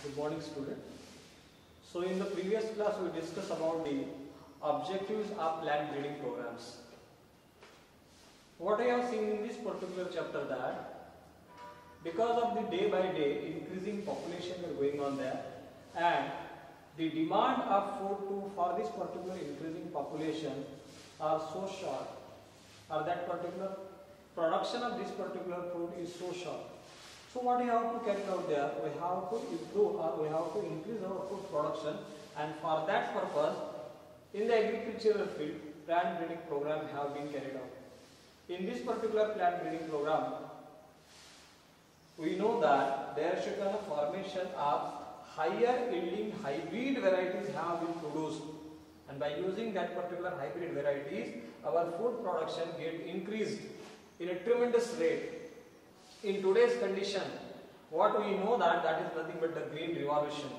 Good morning, student. So in the previous class we discussed about the objectives of plant breeding programs. What I have seen in this particular chapter that because of the day by day increasing population is going on there, and the demand of food for this particular increasing population are so short, or that particular production of this particular food is so short. So what we have to carry out there, we have to improve or we have to increase our food production, and for that purpose in the agricultural field plant breeding program have been carried out. In this particular plant breeding program, we know that there should be a formation of higher yielding hybrid varieties have been produced, and by using that particular hybrid varieties our food production get increased in a tremendous rate. In today's condition, what we know that is nothing but the green revolution.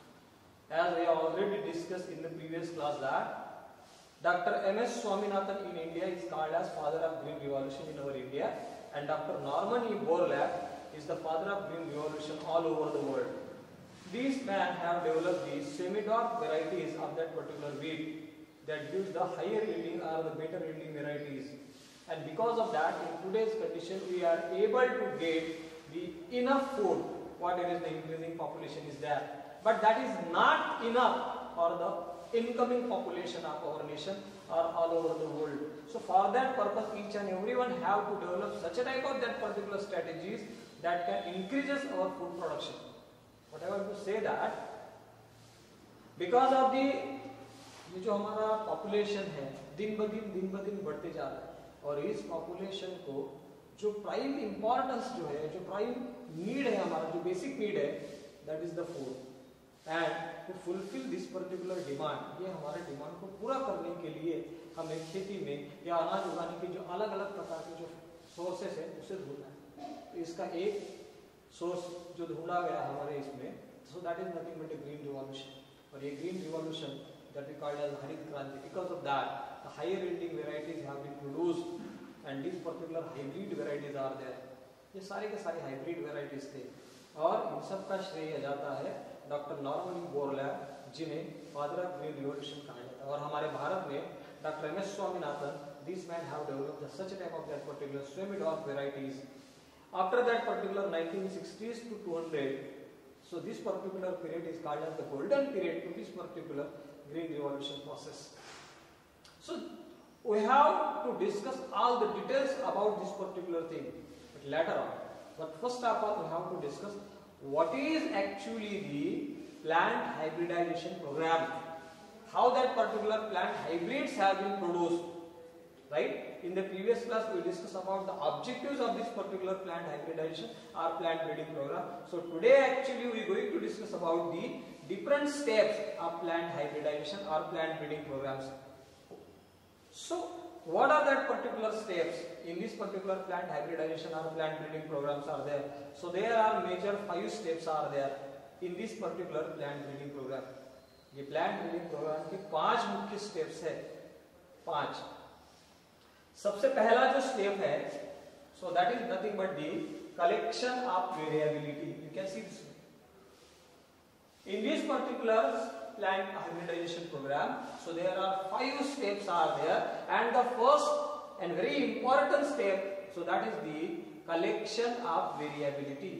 As we have already discussed in the previous class that Dr. M.S. Swaminathan in India is called as father of green revolution in our India, and Dr. Norman E. Borlaug is the father of green revolution all over the world. These men have developed the semi-dark varieties of that particular wheat that gives the higher yielding or the better yielding varieties. And because of that, in today's condition, we are able to get the enough food, what it is the increasing population is there. But that is not enough for the incoming population of our nation or all over the world. So for that purpose, each and everyone have to develop such a type of that particular strategies that can increases our food production. What I want to say that because of the ये जो हमारा population है दिन ब दिन बढ़ते जा रहा है, और इस पॉपुलेशन को जो प्राइम इंपॉर्टेंस जो है, जो प्राइम नीड है हमारा, जो बेसिक नीड है, that is the food. And to fulfil this particular demand, ये हमारे डिमांड को पूरा करने के लिए हमें खेती में या अनाज उगाने के जो अलग अलग प्रकार के जो सोर्सेस है उसे ढूंढना है. तो इसका एक सोर्स जो ढूंढा गया हमारे इसमें, so that is nothing but a green revolution. और ये green revolution that we called as हरित क्रांति. Because of that, the higher yielding varieties have been produced, and these particular hybrid varieties are there. ये सारे के सारे hybrid varieties थे, और इन सब का श्रेय जाता है डॉक्टर नॉर्मन ई बोरलैग, जिन्हें फादर ऑफ ग्रीन रिवॉल्यूशन कहा जाता है. और हमारे भारत में doctor M S Swaminathan, these men have developed such a type of that particular semi-dark varieties. After that particular 1960s to 200, so this particular period is called as the golden period to this particular green revolution process. So we have to discuss all the details about this particular thing but later on. But first of all, we have to discuss what is actually the plant hybridization program, how that particular plant hybrids have been produced. Right? In the previous class we discussed about the objectives of this particular plant hybridization or plant breeding program. So today actually we are going to discuss about the different steps of plant hybridization or plant breeding programs. So what are that particular steps in this particular plant hybridization or plant breeding programs are there? So there are major 5 steps are there in this particular plant breeding program. ये plant breeding program के 5 मुख्य steps है. 5. सबसे पहला जो step है, so that is nothing but the collection of variability. You can see this in this particular plant hybridisation programme. So there are 5 steps are there, and the first and very important step, so that is the collection of variability.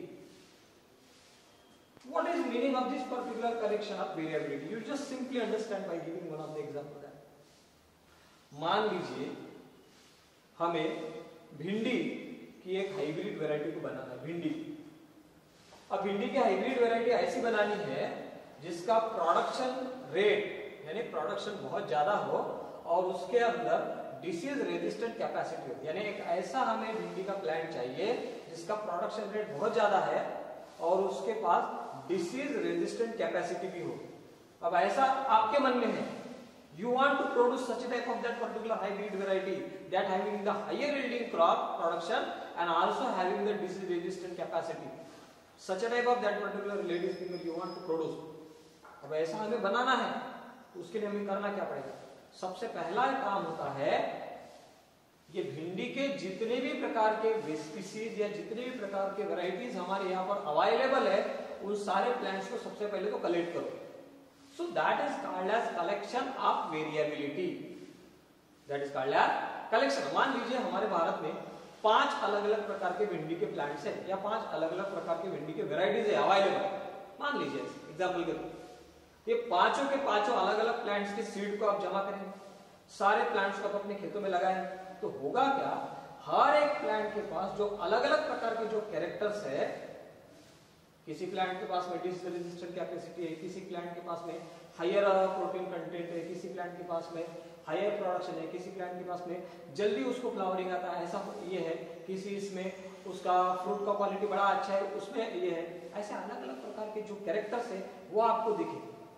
What is meaning of this particular collection of variability? You just simply understand by giving one of the example that. मान लीजिए हमें भिंडी की एक hybrid variety को बनाना है. भिंडी, अब भिंडी की हाइब्रिड वैरायटी ऐसी बनानी है जिसका प्रोडक्शन रेट यानी प्रोडक्शन बहुत ज्यादा हो और उसके अंदर डिसीज रेजिस्टेंट कैपेसिटी हो. यानी एक ऐसा हमें भिंडी का प्लांट चाहिए जिसका प्रोडक्शन रेट बहुत ज्यादा है और उसके पास डिसीज रेजिस्टेंट कैपेसिटी भी हो. अब ऐसा आपके मन में है, you want to produce such a type of that particular hybrid variety that having the higher yielding crop production and also having the disease resistant capacity. Such a type of that particular ladies finger you want to produce. अब ऐसा हमें बनाना है, उसके लिए हमें करना क्या पड़ेगा? सबसे पहला काम होता है ये भिंडी के जितने भी प्रकार के स्पीसीज या जितने भी प्रकार के वैरायटीज हमारे यहाँ पर अवेलेबल है उन सारे प्लांट्स को सबसे पहले तो कलेक्ट करो. So that is called as collection of variability. That is called as collection. मान लीजिए हमारे भारत में 5 अलग अलग प्रकार के भिंडी के प्लांट्स है या 5 अलग अलग प्रकार के भिंडी के वेराइटीज है अवेलेबल. मान लीजिए एग्जांपल के तौर ये पांचों के पांचों अलग अलग प्लांट्स के सीड को आप जमा करेंगे, सारे प्लांट्स को आप अपने खेतों में लगाएंगे, तो होगा क्या, हर एक प्लांट के पास जो अलग अलग प्रकार के जो कैरेक्टर्स है, किसी प्लांट के पास में डिसीज रेजिस्टेंट कैपेसिटी है, किसी प्लांट के पास में हायर प्रोटीन कंटेंट है, किसी प्लांट के पास में हायर प्रोडक्शन है, किसी प्लांट के पास में जल्दी उसको फ्लावरिंग आता है, ऐसा ये है, किसी इसमें उसका फ्रूट का क्वालिटी बड़ा अच्छा है, उसमें ये है. ऐसे अलग अलग प्रकार के जो कैरेक्टर्स है वो आपको दिखे.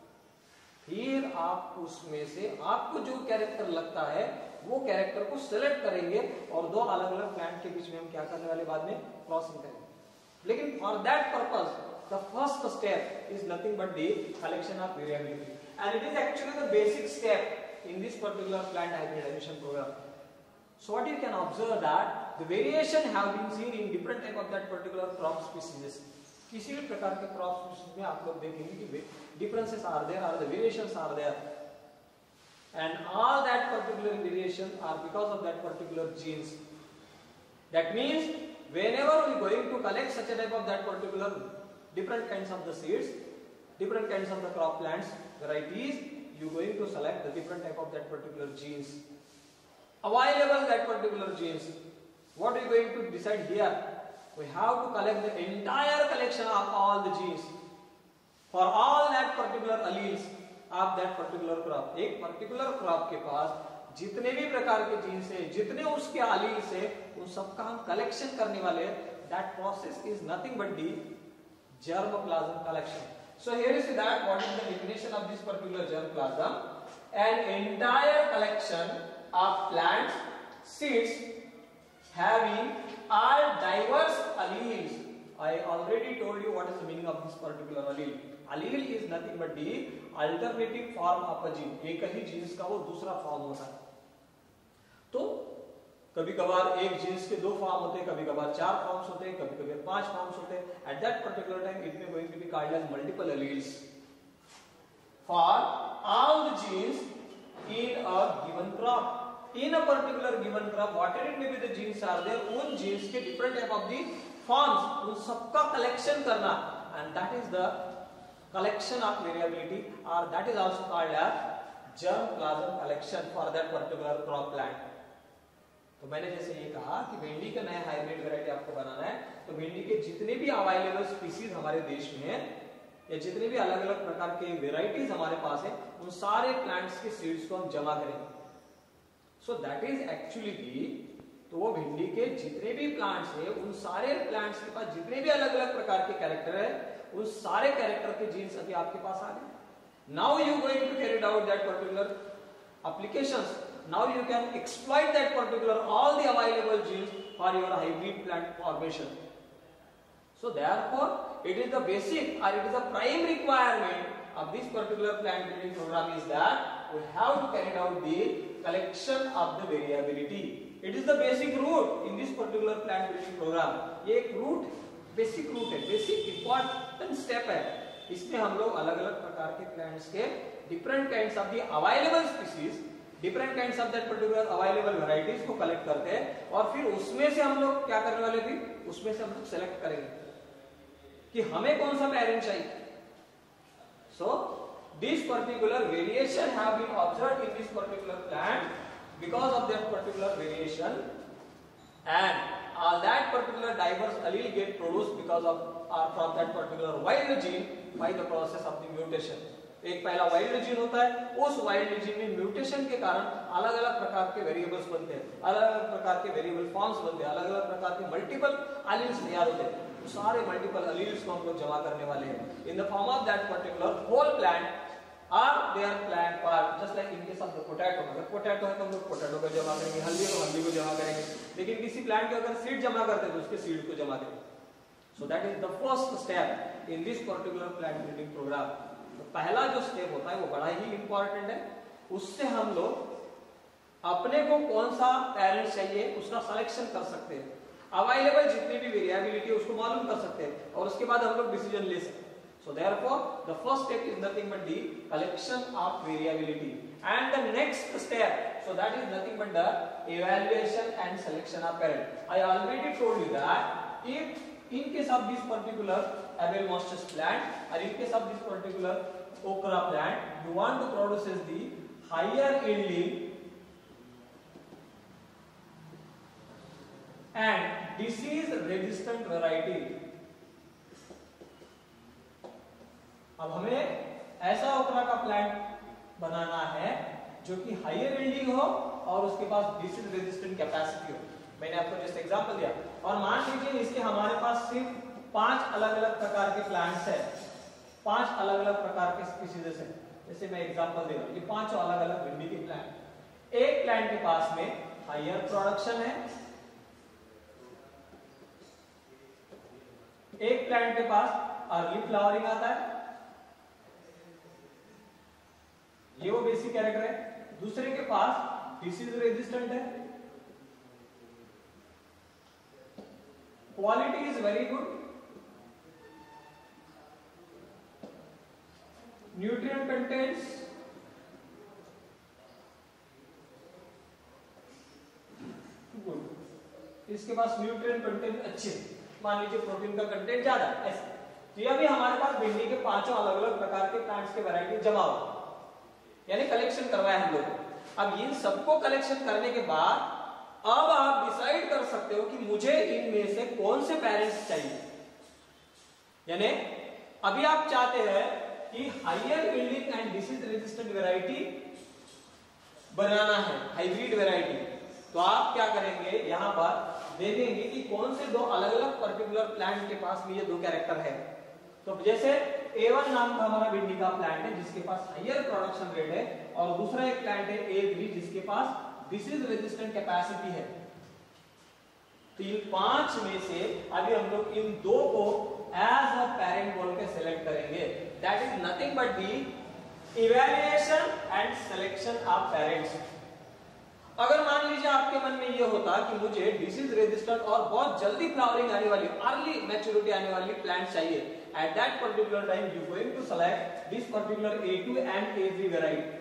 फिर आप उसमें से आपको जो कैरेक्टर लगता है वो कैरेक्टर को सिलेक्ट करेंगे और दो अलग अलग प्लांट के बीच में हम क्या करने वाले बाद में क्रॉसिंग करेंगे. लेकिन for that purpose the first step is nothing but the collection of variability and it is actually the basic step in this particular plant hybridization program. So what you can observe that the variation have been seen in different type of that particular crop species. किसी भी प्रकार के crop species में आप लोग देखेंगे कि differences are there, or the variations are there, and all that particular variation are because of that particular genes. That means whenever we going to collect such a type of that particular different kinds of the seeds, different kinds of the crop plants varieties, you going to select the different type of that particular genes available, that particular genes. What are you going to decide here? We have to collect the entire collection of all the genes for all that particular alleles of that particular crop. एक particular crop के पास जितने भी प्रकार के genes है, जितने उसके alleles है, उन सबका हम collection करने वाले हैं. That process is nothing but the germplasm collection. So here is that what is the definition of this particular germplasm? An entire collection of plants seeds having all diverse alleles. I already told you what is the meaning of this particular allele. Allele is nothing but the alternative form of a gene. एक ही jeans का वो दूसरा form होता है. तो कभी कभार एक जीन्स के 2 फॉर्म होते हैं, कभी कभार 4 फॉर्म्स होते हैं, कभी कभी 5 फॉर्म्स होते हैं. At that particular time it may going to be called as multiple alleles for all the genes in a given crop. In a particular given crop whatever it may be the genes are there, उन जीन्स के different type of the forms, उन सबका collection करना, and that is the collection of variability, और that is also called as germplasm collection for that particular crop plant. तो मैंने जैसे ये कहा कि भिंडी का नया हाइब्रिड वैरायटी आपको बनाना है, तो भिंडी के जितने भी अवेलेबल स्पीसीज हमारे देश में हैं या जितने भी अलग अलग प्रकार के वेराइटीज हमारे पास है, उन सारे प्लांट्स के सीड्स को हम जमा करेंगे. So that is actually the, तो वो भिंडी के जितने भी प्लांट्स है, उन सारे प्लांट्स के पास जितने भी अलग अलग प्रकार के कैरेक्टर है, उन सारे कैरेक्टर के जीन्स अभी आपके पास आ गए. Now you going to carry out that particular applications. Now you can exploit that particular all the available genes for your hybrid plant formation. So therefore it is the basic or it is the prime requirement of this particular plant breeding program is that we have to carry out the collection of the variability. It is the basic root in this particular plant breeding program. ये एक root, basic root है, basic important step है. इसमें हम लोग अलग अलग प्रकार के प्लांट्स के different kinds of the available species, different kinds of that particular available varieties को कलेक्ट करते हैं, और फिर उसमें से हम लोग क्या करने वाले भी, उसमें से हम लोग सेलेक्ट करेंगे कि हमें कौन सा पेरेंट चाहिए. So this particular variation have been observed in this particular plant because of that particular variation, and that particular diverse allele get produced because of or from that particular wild gene by the process of the mutation. एक पहला wild gene होता है, उस wild gene में mutation के कारण अलग अलग प्रकार के वेरिएबल्स बनते हैं, अलग अलग प्रकार के वेरिएबल फॉर्म्स बनते हैं, अलग अलग प्रकार के मल्टीपल एलील्स तैयार होते हैं. तो सारे मल्टीपल एलील्स को हम लोग जमा करने वाले हैं in the form of that particular whole plant और their plant part. Just like in case of the potato, अगर पोटैटो है तो हम लोग पोटैटो को जमा करेंगे, हल्दी तो हल्दी को जमा करेंगे, लेकिन किसी प्लांट के अगर सीड जमा करते हैं तो उसके सीड को जमा करेंगे. So that is the first step in this particular plant breeding programme. तो पहला जो स्टेप होता है वो बड़ा ही इंपॉर्टेंट है. उससे हम लोग अपने को कौन सा पेरेंट चाहिए उसका सिलेक्शन कर सकते हैं, अवेलेबल जितनी भी वेरिएबिलिटी है उसको मालूम कर सकते हैं, और उसके बाद हम लोग डिसीजन ले सकते हैं. So therefore the first step is nothing but the collection of variability, and the next step, so that is nothing but the evaluation and selection of parent. I already told you that if in case of this particular Abel Mostes plant, or in case of this particular okra plant, you want to produce the higher yielding and disease resistant variety. अब हमें ऐसा ओकरा का plant बनाना है जो कि higher yielding हो और उसके पास डिसीज रेजिस्टेंट कैपेसिटी हो। मैंने आपको जस्ट एग्जांपल दिया, और मान लीजिए इसके हमारे पास सिर्फ 5 अलग अलग प्रकार के प्लांट्स हैं, 5 अलग अलग प्रकार के स्पीशीज हैं। जैसे मैं एग्जांपल दे रहा हूं, ये 5 अलग अलग भिंडी के प्लांट। एक प्लांट के पास में हायर प्रोडक्शन है, एक प्लांट के पास अर्ली फ्लावरिंग आता है, ये वो बेसिक कैरेक्टर है। दूसरे के पास डिसीज रेजिस्टेंट है, quality is very good, nutrient contents good, इसके पास न्यूट्रिएंट कंटेंट अच्छे, मान लीजिए प्रोटीन का कंटेंट ज्यादा ऐसे। तो ये भी हमारे पास भिंडी के 5 अलग अलग प्रकार के प्लांट्स के वैरायटी जमा हो, यानी कलेक्शन करवाया हम लोग। अब इन सबको कलेक्शन करने के बाद अब आप डिसाइड कर सकते हो कि मुझे इनमें से कौन से पेरेंट्स चाहिए। यानी अभी आप चाहते हैं कि higher yielding and disease resistant variety बनाना है, हाइब्रिड वैरायटी, तो आप क्या करेंगे, यहां पर देखेंगे कि कौन से 2 अलग अलग पर्टिकुलर प्लांट के पास में ये 2 कैरेक्टर है। तो जैसे A1 नाम का हमारा भिंडी का प्लांट है जिसके पास हायर प्रोडक्शन रेट है, और दूसरा एक प्लांट है A3 जिसके पास डिसीज रेजिस्टेंट कैपेसिटी है। तो इन 5 में से अभी हम लोग इन 2 को एज अ पेरेंट बोल के सिलेक्ट करेंगे। That is nothing but the evaluation and selection of parents. अगर मान लीजिए आपके मन में ये होता कि मुझे डिसीज रेजिस्टेंट और बहुत जल्दी फ्लावरिंग आने वाली, अर्ली मैच्योरिटी आने वाली प्लांट चाहिए, at that particular time you going to select this particular A2 and A3 variety.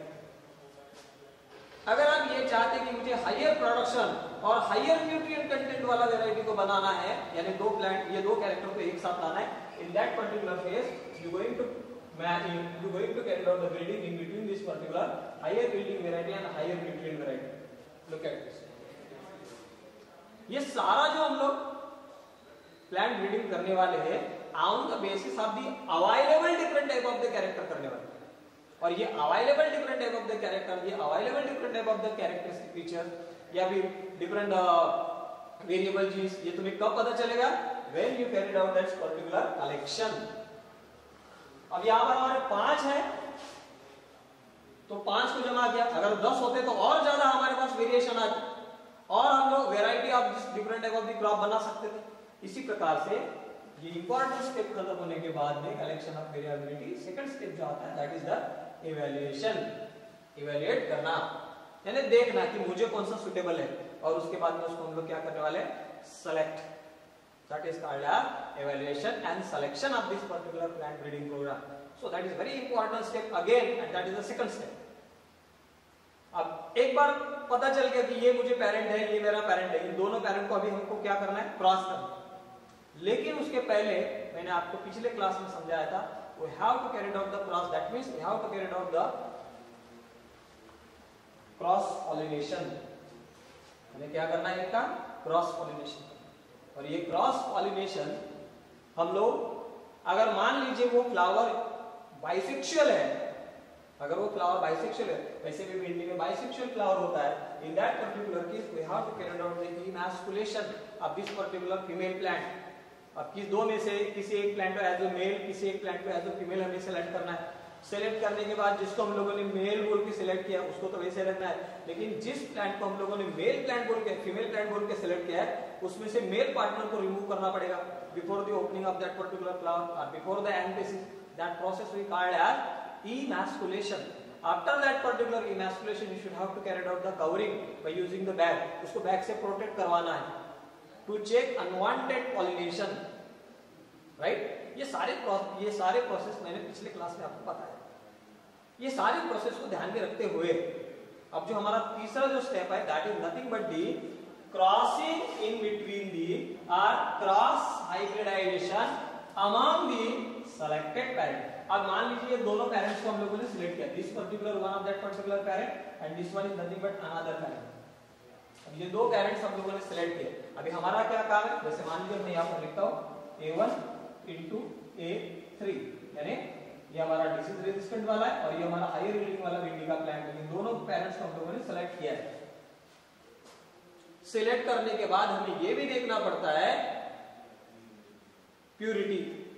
अगर आप ये चाहते कि मुझे हायर प्रोडक्शन और हायर न्यूट्रिएंट कंटेंट वाला वैरायटी को बनाना है, यानी 2 प्लांट, ये 2 कैरेक्टर को एक साथ लाना है, in that particular case you going to carry out the breeding in between this particular higher yielding variety and higher nutrient variety. Look at this, ये सारा जो हम लोग प्लांट ब्रीडिंग करने वाले हैं on the basis of the available different type of the character करने वाले, और ये available different type of the character, ये available different type of the characteristic features या फिर डिफरेंट वेरिएबल जीन्स, ये तुम्हें कब पता चलेगा, when you carried out that particular collection. अब यहां पर हमारे 5 है, तो 5 को जमा किया, अगर 10 होते तो और ज्यादा हमारे पास वेरिएशन आती और हम लोग variety of different type of the crop बना सकते थे। इसी प्रकार से ये इंपॉर्टेंट स्टेप खत्म होने के बाद में collection of variability, second step जो आता है that is the evaluation. Evaluate करना यानी देखना कि मुझे कौन सा सुटेबल है, और उसके बाद में उसको हम लोग क्या करने वाले हैं, select. That is called evaluation and selection of this particular plant breeding programme. So that is very important step again, and that is the second step. अब एक बार पता चल गया कि ये मुझे पेरेंट है, ये मेरा पेरेंट है, इन दोनों पेरेंट को अभी हमको क्या करना है, क्रॉस करना है। लेकिन उसके पहले मैंने आपको पिछले क्लास में समझाया था, we have to carry out the cross, that means we have to carry out the cross pollination। हमें क्या करना है, इसका क्रॉस पॉलिनेशन। और ये क्रॉस पॉलिनेशन हम लोग, अगर मान लीजिए वो फ्लावर बाइसेक्सुअल है, अगर वो फ्लावर बाइसेक्सुअल है, वैसे भी भिंडी में बाइसेक्सुअल फ्लावर होता है, in that particular case we have to carry out the emasculation of this particular female plant. अब किस 2 में से किसी एक प्लांट को एज अ मेल, किसी एक प्लांट को एज अ फीमेल हमें सेलेक्ट करना है। सेलेक्ट करने के बाद जिसको हम लोगों ने मेल बोल के सिलेक्ट किया उसको तो वैसे रखना है, लेकिन जिस प्लांट को हम लोगों ने मेल प्लांट बोल के, फीमेल प्लांट बोल के सिलेक्ट किया है, उसमें से मेल पार्टनर को रिमूव करना पड़ेगा before the opening of that particular flower और before the anthesis. That process we called as emasculation. After that particular emasculation, you should have to carry out the covering by using the bag. उसको bag से protect करवाना है to check unwanted pollination, right? ये सारे process मैंने पिछले class में आपको बताया। ये सारे प्रोसेस को ध्यान में रखते हुए अब जो हमारा तीसरा जो स्टेप है that is nothing but the crossing in between the और cross hybridisation among the selected parent. अब मान लीजिए दोनों पेरेंट्स को हम लोगों ने सिलेक्ट किया, this particular one of that particular parent and this one is nothing but another parent. अब ये दो पेरेंट्स हम लोगों ने सिलेक्ट किए। अभी हमारा क्या काम है, जैसे मान लीजिए मैं यहाँ पर लिखता हूँ A1 into A3, यानी ये हमारा डिसीज रेजिस्टेंट वाला है और ये हमारा हायर यील्डिंग वाला भिंडी का प्लांट है। दोनों पेरेंट्स को हम लोगों ने सिलेक्ट किया है। सिलेक्ट करने के बाद हमें ये भी देखना पड़ता है purity,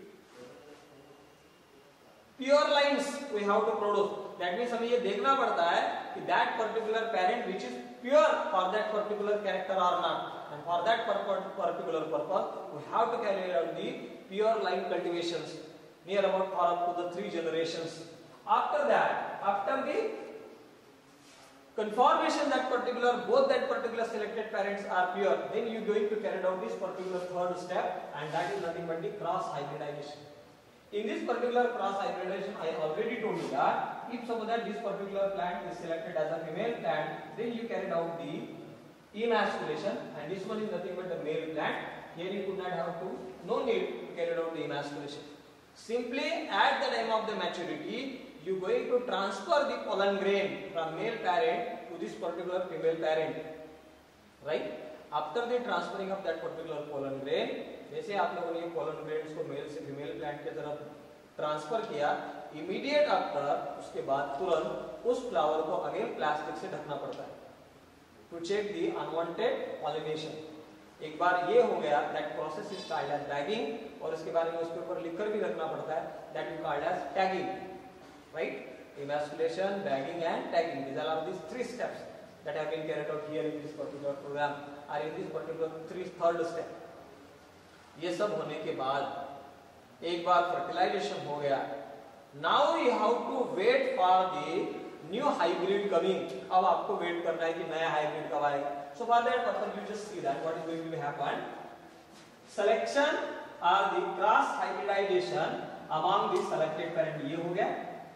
pure lines we have to produce. That means हमें ये देखना पड़ता है कि that particular parent which is pure for that particular character और not, and for that particular purpose we have to carry out the pure line cultivations near about for up to the 3 generations. After that, after the confirmation that both that particular selected parents are pure, then you going to carry out this particular third step, and that is nothing but the cross hybridization. In this particular cross hybridization, I already told you that if suppose that this particular plant is selected as a female plant, then you carried out the emasculation, and this one is nothing but the male plant. Here you could not have to, no need to carry out the emasculation. Simply at the time of the maturity, you going to transfer the pollen grain from male parent to this particular female parent, right? After the transferring of that particular pollen grain, जैसे आप लोगों ने ये pollen grains को male से female plant की तरफ transfer किया, इमीडिएट आफ्टर उसके बाद तुरंत उस फ्लावर को अगेन प्लास्टिक से ढकना पड़ता है to check the unwanted pollination. एक बार ये हो गया, that process is called as bagging, और इसके बारे में उसके ऊपर लिखकर भी रखना पड़ता है, that is called as tagging, right? Emasculation, bagging and tagging, these are these 3 steps that have been carried out here in this particular program or in this particular third step. ये सब होने के बाद एक बार फर्टिलाइजेशन हो गया, now you have to wait for the new hybrid coming. अब आपको वेट करना है कि नया हाइब्रिड कब आएगा. So for that purpose you just see that what is going to happen. Selection or the cross hybridization among the selected parent, ये हो गया.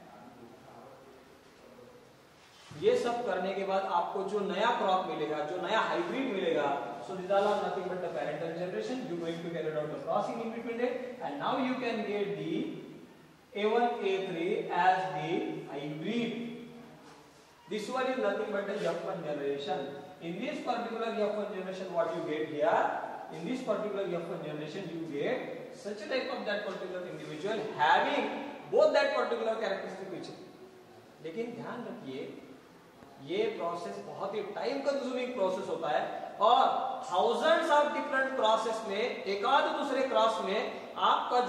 ये सब करने के बाद आपको जो नया क्रॉप मिलेगा, जो नया हाइब्रिड मिलेगा, so these are nothing but the parental generation. You going to carry out the crossing in between it, and now you can get the A1 A3 as the hybrid. This one is nothing but the F1 generation. In this particular F1 generation, what you get here? In this particular F1 generation, you get such a type of that particular individual having both that particular characteristic feature. लेकिन ध्यान रखिए, ये process बहुत ही time consuming process होता है और thousands of different process में एक आध दूसरे क्रॉस में आपको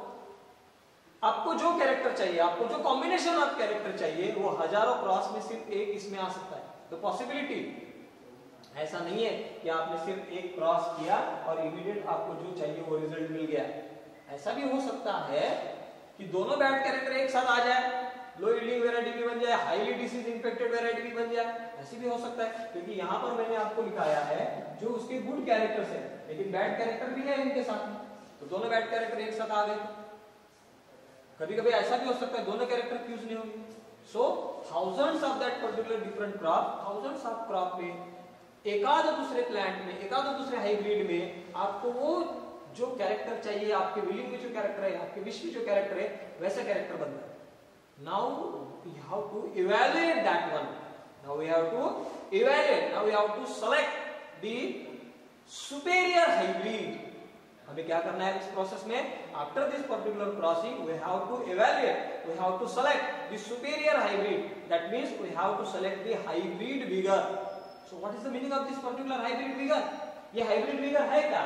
जो कैरेक्टर चाहिए, आपको जो कॉम्बिनेशन ऑफ कैरेक्टर चाहिए, वो हजारों क्रॉस में सिर्फ एक इसमें आ सकता है. तो पॉसिबिलिटी ऐसा नहीं है कि आपने सिर्फ एक क्रॉस किया और इमीडिएट आपको जो चाहिए वो रिजल्ट मिल गया. ऐसा भी हो सकता है कि दोनों बैड कैरेक्टर एक साथ आ जाए, लो यील्डिंग वैरायटी भी बन जाए, हाईली डिसीज इंफेक्टेड वैरायटी भी बन जाए. ऐसी भी हो सकता है, क्योंकि यहाँ पर मैंने आपको लिखाया है जो उसके गुड कैरेक्टर्स है, लेकिन बैड कैरेक्टर भी है इनके साथ में, तो दोनों बैड कैरेक्टर एक साथ आ गए. कभी कभी ऐसा भी हो सकता है दोनों कैरेक्टर फ्यूज नहीं होंगे. So thousands of that particular different crop, thousands of crop में, एकाध दूसरे प्लांट में, एकाध दूसरे हाइब्रिड में आपको वो जो कैरेक्टर चाहिए, आपके विलिंग में जो कैरेक्टर है, आपके विश में जो कैरेक्टर है, वैसा कैरेक्टर बनता है. Now we have to evaluate that one. Now we have to evaluate. Now we have to select the superior hybrid. हमें क्या करना है इस प्रोसेस में? After this particular crossing, we have to evaluate. We have to select the superior hybrid. That means we have to select the hybrid vigor. So what is the meaning of this particular hybrid vigor? ये hybrid vigor है क्या?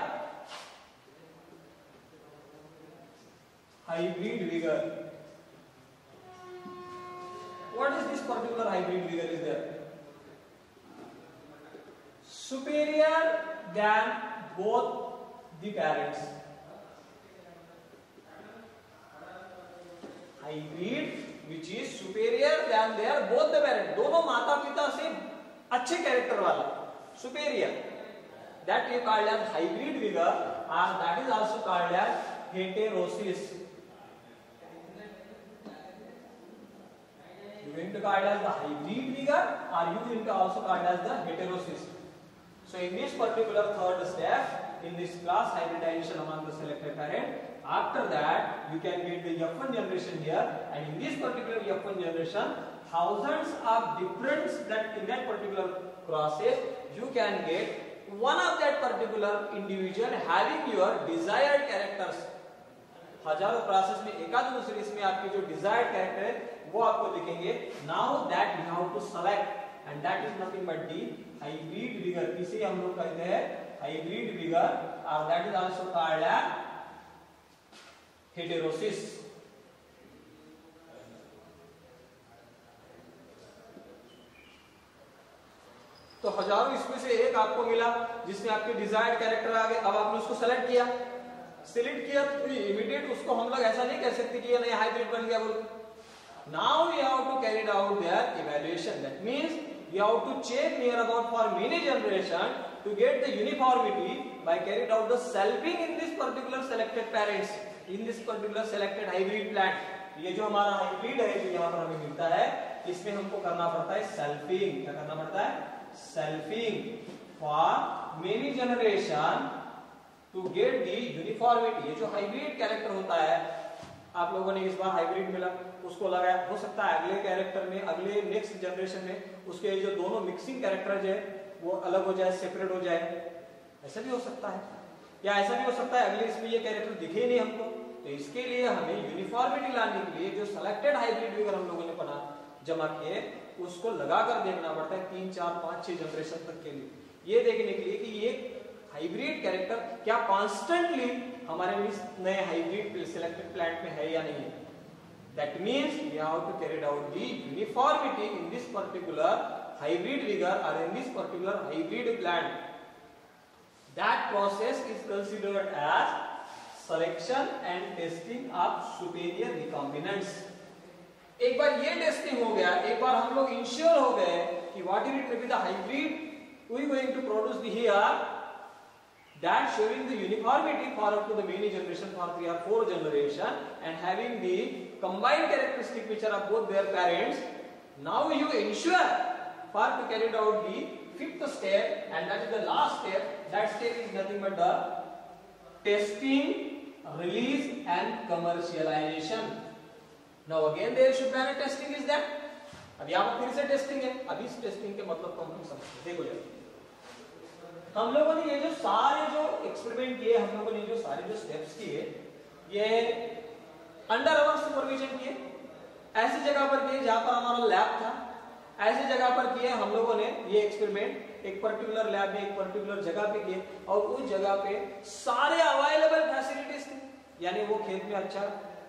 Hybrid vigor. What is this particular hybrid vigor is there? Superior than both the parents. Hybrid which is superior than their both the parents. दोनों माता पिता से अच्छे character वाला, superior. That you called as hybrid vigor, and that is also called as heterosis. You going to call it as the hybrid vigor, or you going to also call it as the heterosis. So in this particular third step in this class hybridization among the selected parent, after that you can get the F1 generation here, and in this particular F1 generation thousands of difference that in that particular process you can get one of that particular individual having your desired characters. हजारों process में एकाध दूसरे इसमें आपके जो desired character है वो आपको दिखेंगे. Now that you have to select and that is nothing but the hybrid vigour. इसे हम लोग कहते हैं हाइब्रिड विगर, और that is also called as heterosis. तो हजारों इसमें से एक आपको मिला जिसमें आपके डिजायर्ड कैरेक्टर आ गए. अब आपने उसको सेलेक्ट किया तो इमीडिएट उसको हम लोग ऐसा नहीं कह सकते कि ये नया हाइब्रिड बन गया बोल. Now we have to carry out their evaluation. That means we have to check near about for many generation to get the uniformity by carried out the selfing in this particular selected parents in this particular selected hybrid plant. ये जो हमारा hybrid है जो यहाँ पर हमें मिलता है इसमें हमको करना पड़ता है सेल्फिंग. क्या करना पड़ता है? Selfing for many generation to get the uniformity. ये जो हाइब्रिड कैरेक्टर होता है आप लोगों ने इस बार हाइब्रिड मिला उसको लगाया, हो सकता है अगले कैरेक्टर में अगले नेक्स्ट जनरेशन में उसके जो दोनों मिक्सिंग कैरेक्टर जो है वो अलग हो जाए, सेपरेट हो जाए. ऐसा भी हो सकता है, या ऐसा भी हो सकता है अगले इसमें ये कैरेक्टर दिखे ही नहीं हमको. तो इसके लिए हमें यूनिफॉर्मिटी लाने के लिए जो सिलेक्टेड हाइब्रिड विगर हम लोगों ने बना जमा किए उसको लगाकर देखना पड़ता है 3, 4, 5, 6 जनरेशन तक के लिए. ये देखने के लिए कि ये हाइब्रिड कैरेक्टर क्या कॉन्स्टेंटली हमारे इस नए हाइब्रिड सिलेक्टेड प्लांट में है या नहीं है. That means we have to carry out the uniformity in this particular hybrid vigour और in this particular hybrid plant. That process is considered as selection and testing of superior recombinants. एक बार ये testing हो गया, एक बार हम लोग ensure हो गए कि what is it may be the hybrid we going to produce the here that showing the uniformity forward to the many generation for 3 or 4 generation and having the combined characteristic which are of both their parents. Now you ensure for to carry out the fifth step, and that is the last step. That step is nothing but the testing, release and commercialization. Now again there should be a testing is that. अब यहाँ पर फिर से testing है. अब इस testing के मतलब को हम समझते हैं. देखो यार हम लोगों ने ये जो सारे जो एक्सपेरिमेंट किए, हम लोगों ने जो सारे जो स्टेप्स किए ये अंडर आवर सुपरविजन किए. ऐसी जगह पर किए जहां पर हमारा लैब था, ऐसी जगह पर किए हम लोगों ने ये एक्सपेरिमेंट एक पर्टिकुलर लैब में एक पर्टिकुलर जगह पे किए और उस जगह पे सारे अवेलेबल फैसिलिटीज थे. यानी वो खेत में अच्छा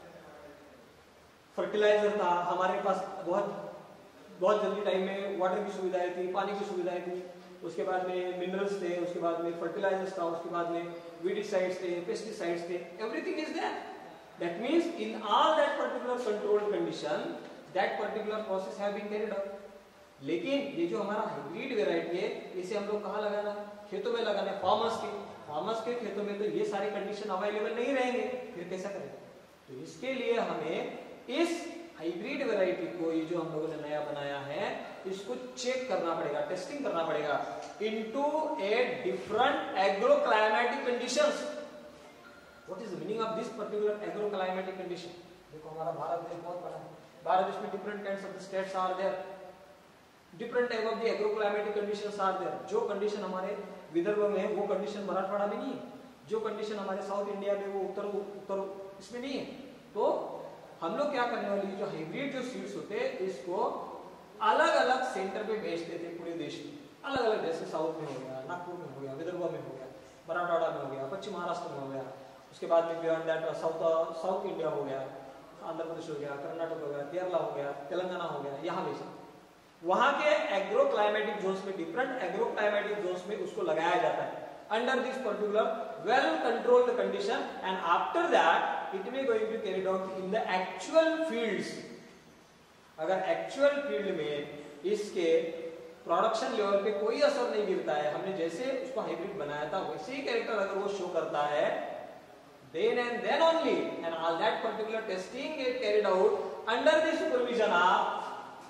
फर्टिलाइजर था, हमारे पास बहुत जल्दी टाइम में वाटर की सुविधाएं थी, पानी की सुविधाएं थी, उसके बाद में मिनरल्स थे, उसके बाद में फर्टिलाइजर्स था, उसके बाद में वीडिसाइड्स थे, पेस्टिसाइड्स थे, everything is there. That means in all that particular controlled condition that particular process have been carried out. लेकिन ये जो हमारा हाइब्रिड वैरायटी है इसे हम लोग कहाँ लगाना है? खेतों में लगाना है. फार्मर्स के खेतों में तो ये सारी कंडीशन अवेलेबल नहीं रहेंगे, फिर कैसा करेंगे? तो इसके लिए हमें इस हाइब्रिड वैरायटी को ये जो हम लोगों ने नया बनाया है इसको चेक करना पड़ेगा, टेस्टिंग करना पड़ेगा into a different agroclimatic conditions. What is the meaning of this particular agroclimatic condition? देखो हमारा भारत देश बहुत बड़ा है. भारत देश में different kinds of the states are there, different type of the agroclimatic conditions are there. जो कंडीशन हमारे विदर्भ में है वो कंडीशन मराठवाड़ा में नहीं है, जो कंडीशन हमारे साउथ इंडिया में वो उत्तर इसमें नहीं है. तो हम लोग क्या करने वाले, जो हाइब्रिड जो सीड्स होते हैं इसको अलग अलग सेंटर पे भेजते थे पूरे देश में. अलग अलग, जैसे साउथ में हो गया, नागपुर में हो गया, विदर्भ में हो गया, मराठवाड़ा में हो गया, पश्चिम महाराष्ट्र में हो गया, उसके बाद में बियॉन्ड दैट साउथ इंडिया हो गया, आंध्र प्रदेश हो गया, कर्नाटक हो गया, केरला हो गया, तेलंगाना हो गया, यहाँ भेजा. वहां के एग्रो क्लाइमेटिक जोन्स में, डिफरेंट एग्रो क्लाइमेटिक जोन्स में उसको लगाया जाता है under this particular well controlled condition, and after that it may going to carry out in the actual fields. अगर एक्चुअल फील्ड में इसके प्रोडक्शन लेवल पे कोई असर नहीं गिरता है, हमने जैसे उसको हाइब्रिड बनाया था वैसे ही कैरेक्टर अगर वो शो करता है, then and then only, and all that particular testing get carried out under the supervision of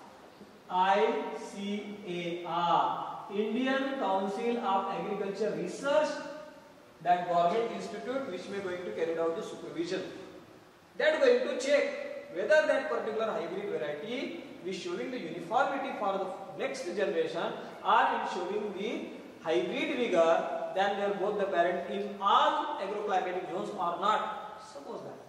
ICAR, Indian Council of Agriculture Research, that government institute which may going to carry out the supervision. That going to check whether that particular hybrid variety is showing the uniformity for the next generation or it showing the hybrid vigor than their both the parent in all agroclimatic zones or not. Suppose that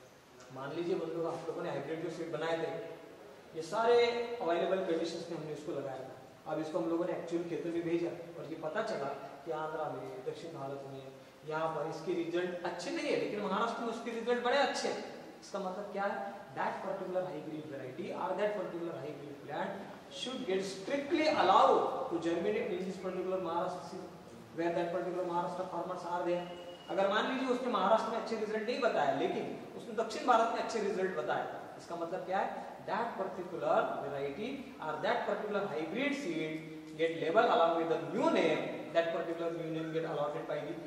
मान लीजिए बंधुओं आप लोगों ने hybrid जो seed बनाए थे, ये सारे अवेलेबल कंडीशंस में हमने इसको लगाया था। अब इसको हम लोगों ने एक्चुअल खेतों में भेजा और ये पता चला कि आंध्रा में, दक्षिण भारत में यहाँ पर इसके रिजल्ट अच्छे नहीं है, लेकिन महाराष्ट्र में उसके रिजल्ट बड़े अच्छे हैं। इसका मतलब क्या है? That particular hybrid variety or that particular hybrid plant should get strictly allowed to germinate in this particular Maharashtra where that particular Maharashtra farmers are there. अगर मान लीजिए उसने महाराष्ट्र में अच्छे रिजल्ट नहीं बताया, लेकिन उसने दक्षिण भारत में अच्छे रिजल्ट बताए, इसका मतलब क्या है? That particular variety or that particular hybrid seed get labeled along with the new name. That particular new name get allotted by the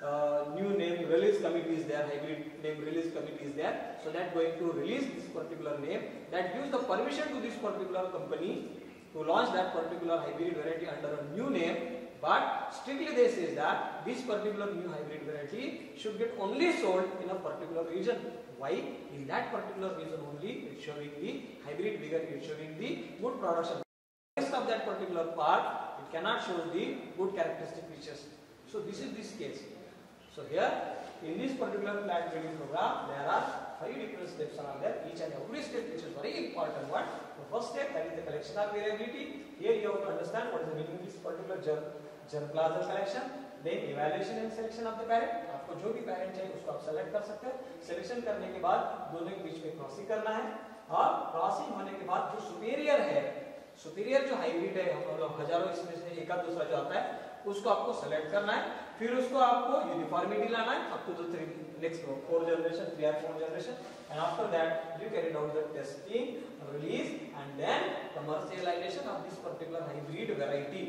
new name release committee is there, hybrid name release committee is there, so that going to release this particular name that gives the permission to this particular company to launch that particular hybrid variety under a new name, but strictly they say that this particular new hybrid variety should get only sold in a particular region. Why? In that particular region only it's showing the hybrid vigor, it's showing the good production. The rest of that particular part it cannot show the good characteristic features. So this is this case. So here in this particular plant breeding program there are 5 different steps are there, each and every step which is very important one. The first step, that is the collection of variability. Here you have to understand what is the meaning of this particular germplasm collection, then evaluation and selection of the parent. आपको जो भी parent चाहिए उसको आप select कर सकते हो। Selection करने के बाद दोनों के बीच में क्रॉसिंग करना है और क्रॉसिंग होने के बाद जो सुपीरियर है, सुपीरियर जो हाइब्रिड है, हम लोग हजारों इसमें से एक आध दूसरा जो आता है उसको आपको सेलेक्ट करना है, फिर उसको आपको यूनिफॉर्मिटी लाना है up to the next 4 generation, 3 or 4 generation, and after that you carry out the testing, release, and then commercialization of this particular hybrid variety,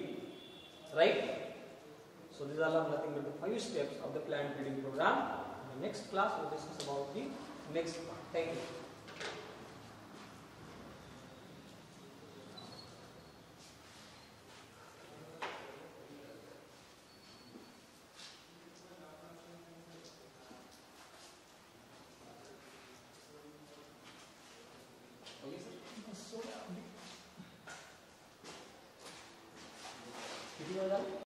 right? So these are nothing but the 5 steps of the plant breeding program. In the next class we will discuss about the next part. Thank you.